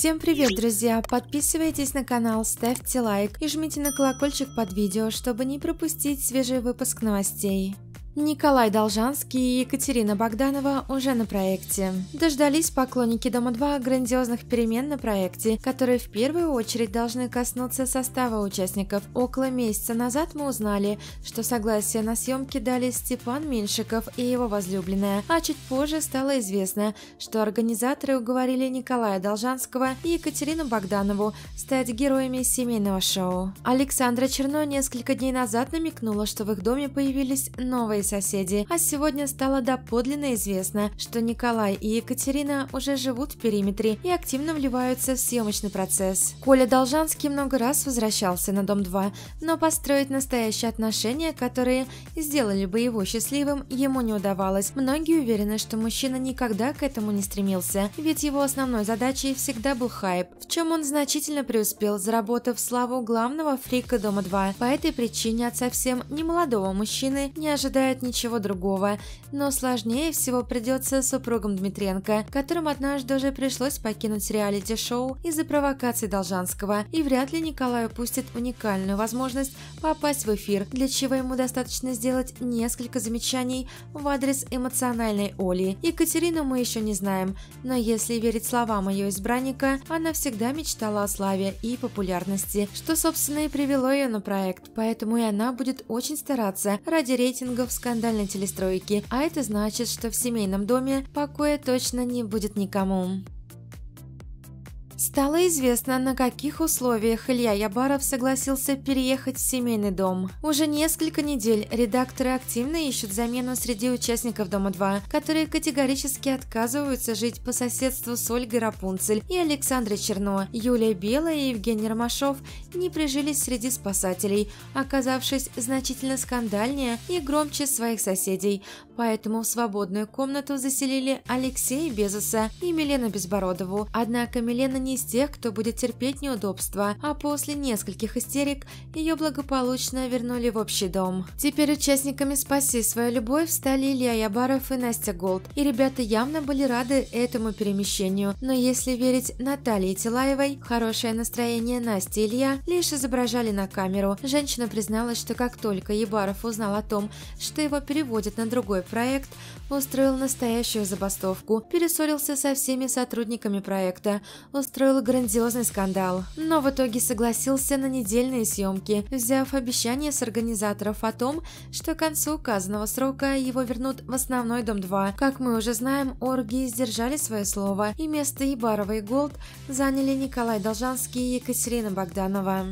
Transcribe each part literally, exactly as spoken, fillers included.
Всем привет, друзья! Подписывайтесь на канал, ставьте лайк и жмите на колокольчик под видео, чтобы не пропустить свежий выпуск новостей. Николай Должанский и Екатерина Богданова уже на проекте. Дождались поклонники Дома два грандиозных перемен на проекте, которые в первую очередь должны коснуться состава участников. Около месяца назад мы узнали, что согласие на съемки дали Степан Меньшиков и его возлюбленная, а чуть позже стало известно, что организаторы уговорили Николая Должанского и Екатерину Богданову стать героями семейного шоу. Александра Черно несколько дней назад намекнула, что в их доме появились новые соседи, а сегодня стало доподлинно известно, что Николай и Екатерина уже живут в периметре и активно вливаются в съемочный процесс. Коля Должанский много раз возвращался на Дом два, но построить настоящие отношения, которые сделали бы его счастливым, ему не удавалось. Многие уверены, что мужчина никогда к этому не стремился, ведь его основной задачей всегда был хайп, в чем он значительно преуспел, заработав славу главного фрика Дома два. По этой причине от совсем немолодого мужчины не ожидает ничего другого, но сложнее всего придется супругам Дмитренко, которым однажды уже пришлось покинуть реалити-шоу из-за провокаций Должанского, и вряд ли Николай упустит уникальную возможность попасть в эфир, для чего ему достаточно сделать несколько замечаний в адрес эмоциональной Оли. Екатерину мы еще не знаем, но если верить словам ее избранника, она всегда мечтала о славе и популярности, что собственно и привело ее на проект, поэтому и она будет очень стараться ради рейтингов скандальной телестройки, а это значит, что в семейном доме покоя точно не будет никому. Стало известно, на каких условиях Илья Ябаров согласился переехать в семейный дом. Уже несколько недель редакторы активно ищут замену среди участников Дома два, которые категорически отказываются жить по соседству с Ольгой Рапунцель и Александрой Черно. Юлия Белая и Евгений Ромашов не прижились среди спасателей, оказавшись значительно скандальнее и громче своих соседей, поэтому в свободную комнату заселили Алексея Безоса и Милену Безбородову. Однако Милена не из тех, кто будет терпеть неудобства, а после нескольких истерик ее благополучно вернули в общий дом. Теперь участниками «Спаси свою любовь» стали Илья Ябаров и Настя Голд, и ребята явно были рады этому перемещению, но если верить Наталье Тилаевой, хорошее настроение Насти и Илья лишь изображали на камеру. Женщина призналась, что как только Ябаров узнал о том, что его переводят на другой проект, устроил настоящую забастовку, перессорился со всеми сотрудниками проекта, устроил грандиозный скандал, но в итоге согласился на недельные съемки, взяв обещание с организаторов о том, что к концу указанного срока его вернут в основной Дом два. Как мы уже знаем, оргии сдержали свое слово, и место Ябарова и Голд заняли Николай Должанский и Екатерина Богданова.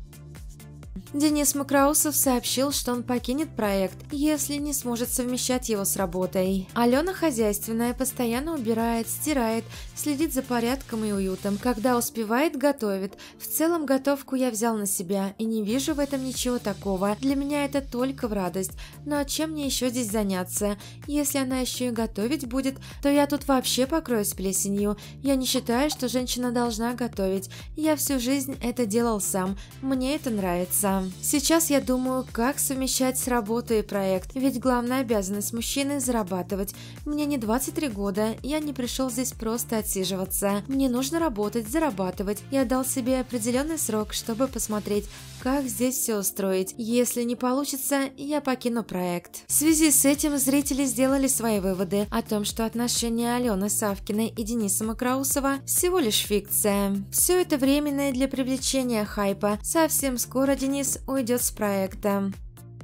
Денис Макроусов сообщил, что он покинет проект, если не сможет совмещать его с работой. Алена хозяйственная, постоянно убирает, стирает, следит за порядком и уютом. Когда успевает, готовит. В целом готовку я взял на себя и не вижу в этом ничего такого. Для меня это только в радость. Но чем мне еще здесь заняться? Если она еще и готовить будет, то я тут вообще покроюсь плесенью. Я не считаю, что женщина должна готовить. Я всю жизнь это делал сам. Мне это нравится. Сейчас я думаю, как совмещать с работой и проект, ведь главная обязанность мужчины – зарабатывать. Мне не двадцать три года, я не пришел здесь просто отсиживаться. Мне нужно работать, зарабатывать. Я дал себе определенный срок, чтобы посмотреть, как здесь все устроить. Если не получится, я покину проект. В связи с этим зрители сделали свои выводы о том, что отношения Алены Савкиной и Дениса Макроусова всего лишь фикция. Все это временное для привлечения хайпа. Совсем скоро Денис уйдет с проекта.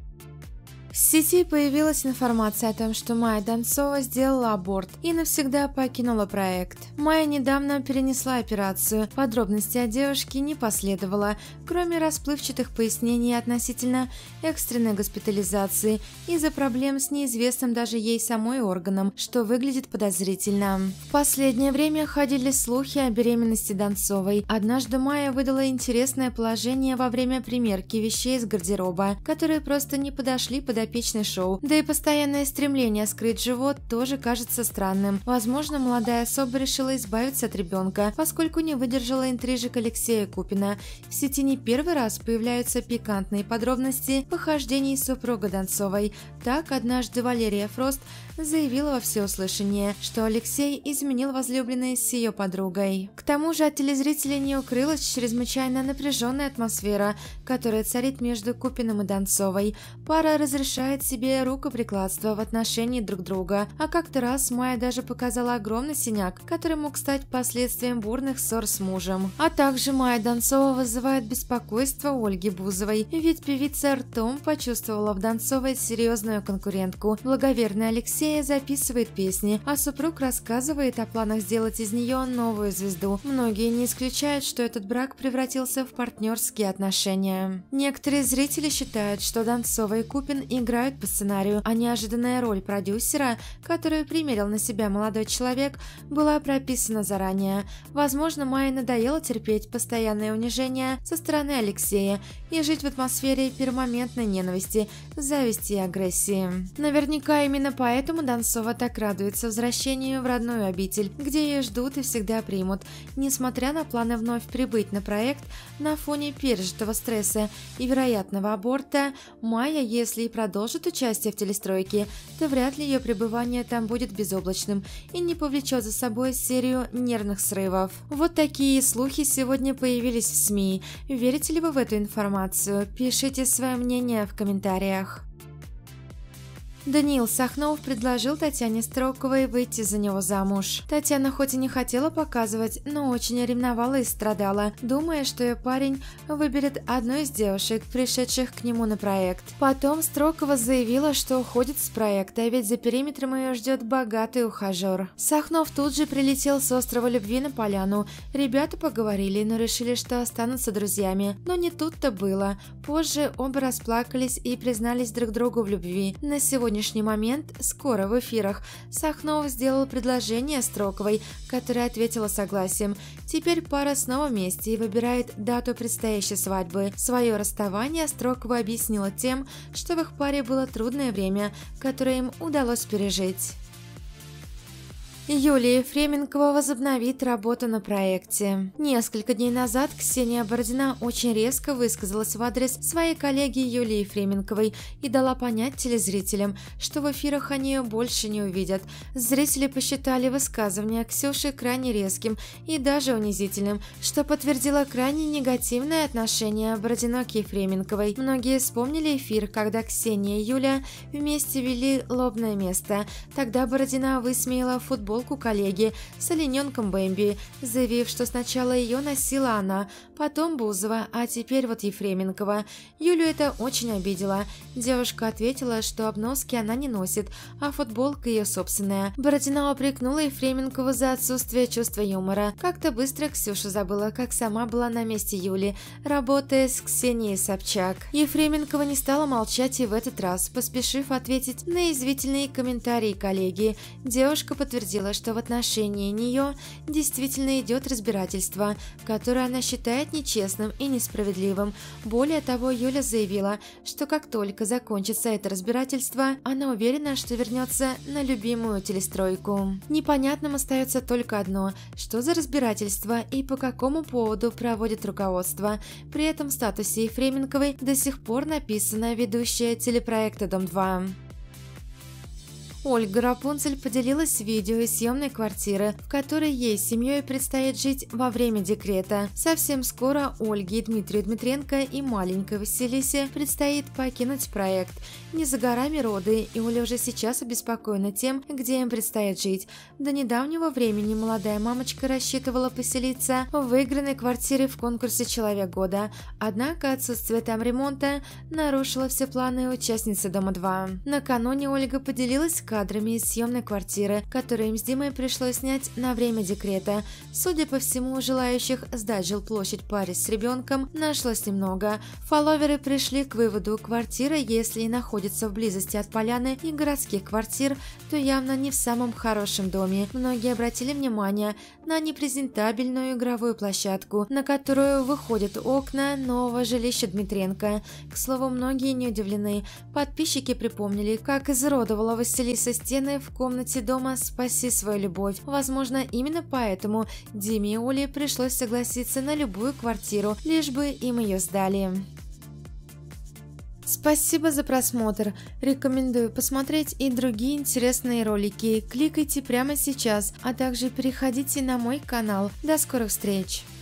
В сети появилась информация о том, что Майя Донцова сделала аборт и навсегда покинула проект. Майя недавно перенесла операцию, подробностей о девушке не последовало, кроме расплывчатых пояснений относительно экстренной госпитализации из-за проблем с неизвестным даже ей самой органом, что выглядит подозрительно. В последнее время ходили слухи о беременности Донцовой. Однажды Майя выдала интересное положение во время примерки вещей из гардероба, которые просто не подошли под подопечной шоу. Да и постоянное стремление скрыть живот тоже кажется странным. Возможно, молодая особа решила избавиться от ребенка, поскольку не выдержала интрижек Алексея Купина. В сети не первый раз появляются пикантные подробности похождений супруга Донцовой. Так, однажды Валерия Фрост заявила во всеуслышание, что Алексей изменил возлюбленной с ее подругой. К тому же от телезрителей не укрылась чрезвычайно напряженная атмосфера, которая царит между Купиным и Донцовой. Пара разрешает себе рукоприкладство в отношении друг друга, а как-то раз Майя даже показала огромный синяк, который мог стать последствием бурных ссор с мужем. А также Майя Донцова вызывает беспокойство Ольги Бузовой, ведь певица ртом почувствовала в Донцовой серьезную конкурентку. Благоверный Алексей записывает песни, а супруг рассказывает о планах сделать из нее новую звезду. Многие не исключают, что этот брак превратился в партнерские отношения. Некоторые зрители считают, что Донцова и Купин играют по сценарию, а неожиданная роль продюсера, которую примерил на себя молодой человек, была прописана заранее. Возможно, Майе надоело терпеть постоянное унижение со стороны Алексея и жить в атмосфере перманентной ненависти, зависти и агрессии. Наверняка именно поэтому Донцова так радуется возвращению в родную обитель, где ее ждут и всегда примут. Несмотря на планы вновь прибыть на проект, на фоне пережитого стресса и вероятного аборта, Майя, если и продолжит участие в телестройке, то вряд ли ее пребывание там будет безоблачным и не повлечет за собой серию нервных срывов. Вот такие слухи сегодня появились в СМИ. Верите ли вы в эту информацию? Пишите свое мнение в комментариях. Даниил Сахнов предложил Татьяне Строковой выйти за него замуж. Татьяна хоть и не хотела показывать, но очень ревновала и страдала, думая, что ее парень выберет одну из девушек, пришедших к нему на проект. Потом Строкова заявила, что уходит с проекта, ведь за периметром ее ждет богатый ухажер. Сахнов тут же прилетел с острова Любви на поляну. Ребята поговорили, но решили, что останутся друзьями. Но не тут-то было. Позже оба расплакались и признались друг другу в любви. На сегодня В сегодняшний момент, скоро в эфирах, Сахнов сделал предложение Строковой, которая ответила согласием. Теперь пара снова вместе и выбирает дату предстоящей свадьбы. Свое расставание Строкова объяснила тем, что в их паре было трудное время, которое им удалось пережить. Юлия Ефременкова возобновит работу на проекте. Несколько дней назад Ксения Бородина очень резко высказалась в адрес своей коллеги Юлии Ефременковой и дала понять телезрителям, что в эфирах они ее больше не увидят. Зрители посчитали высказывание Ксюши крайне резким и даже унизительным, что подтвердило крайне негативное отношение Бородиной к Ефременковой. Многие вспомнили эфир, когда Ксения и Юля вместе вели «Лобное место». Тогда Бородина высмеяла футбол коллеги с олененком Бэмби, заявив, что сначала ее носила она, потом Бузова, а теперь вот Ефременкова. Юлю это очень обидело. Девушка ответила, что обноски она не носит, а футболка ее собственная. Бородина упрекнула Ефременкову за отсутствие чувства юмора. Как-то быстро Ксюша забыла, как сама была на месте Юли, работая с Ксенией Собчак. Ефременкова не стала молчать и в этот раз, поспешив ответить на язвительные комментарии коллеги. Девушка подтвердила, что в отношении нее действительно идет разбирательство, которое она считает нечестным и несправедливым. Более того, Юля заявила, что как только закончится это разбирательство, она уверена, что вернется на любимую телестройку. Непонятным остается только одно: что за разбирательство и по какому поводу проводит руководство. При этом в статусе Ефременковой до сих пор написано «ведущая телепроекта Дом-два». Ольга Рапунцель поделилась видео из съемной квартиры, в которой ей с семьей предстоит жить во время декрета. Совсем скоро Ольге, Дмитрию Дмитренко и маленькой Василисе предстоит покинуть проект. Не за горами роды, и Оля уже сейчас обеспокоена тем, где им предстоит жить. До недавнего времени молодая мамочка рассчитывала поселиться в выигранной квартире в конкурсе «Человек года». Однако отсутствие там ремонта нарушило все планы участницы Дома-два. Накануне Ольга поделилась кадрами из съемной квартиры, которую им с Димой пришлось снять на время декрета. Судя по всему, желающих сдать жилплощадь паре с ребенком нашлось немного. Фолловеры пришли к выводу, квартира, если и находится в близости от поляны и городских квартир, то явно не в самом хорошем доме. Многие обратили внимание на непрезентабельную игровую площадку, на которую выходят окна нового жилища Дмитренко. К слову, многие не удивлены. Подписчики припомнили, как изуродовала Василиса стены в комнате дома «Спаси свою любовь». Возможно, именно поэтому Диме и Оле пришлось согласиться на любую квартиру, лишь бы им ее сдали. Спасибо за просмотр. Рекомендую посмотреть и другие интересные ролики. Кликайте прямо сейчас, а также переходите на мой канал. До скорых встреч!